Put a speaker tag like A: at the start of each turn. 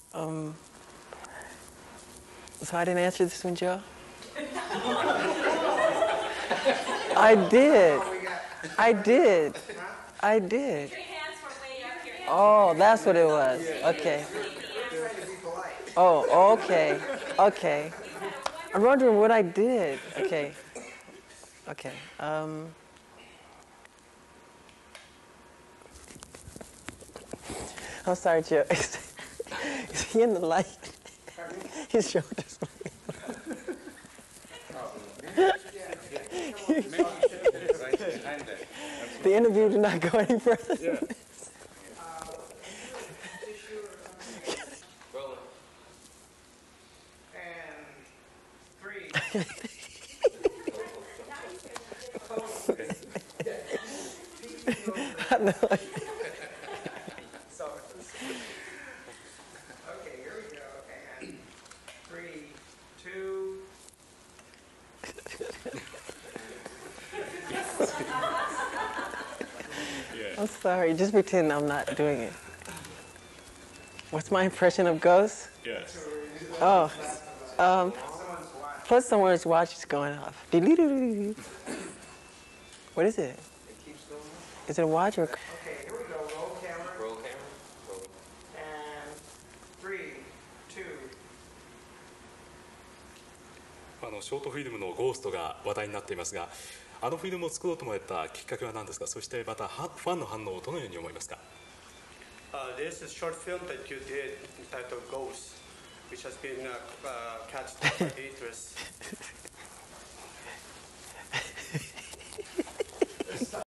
A: So I didn't answer this one, Joe? I did. I did. I did. Oh, that's what it was. Okay. Oh, okay. Okay. I'm wondering what I did. Okay. Okay. I'm sorry, Joe. Is he in the light? His shoulders. The interview did not go any further. Yeah.
B: And 3.
A: No.
B: Okay, here we go. And 3, 2.
A: I'm sorry. Just pretend I'm not doing it. What's my impression of ghosts?
C: Yes.
A: Oh. Plus someone's watch is going off. What is it?
B: It keeps going up.
A: Is it a watch or?
B: Okay, here we go. Roll camera.
D: Roll camera. Roll.
B: And 3, 2.
C: ショートフィルムのゴーストが話題になっていますが、あのフィルムを作ろうと思ったきっかけは何ですか。そしてまたファンの反応をどのように思いますか。
E: There's a short film that you did entitled Ghost, which has been catched by interest.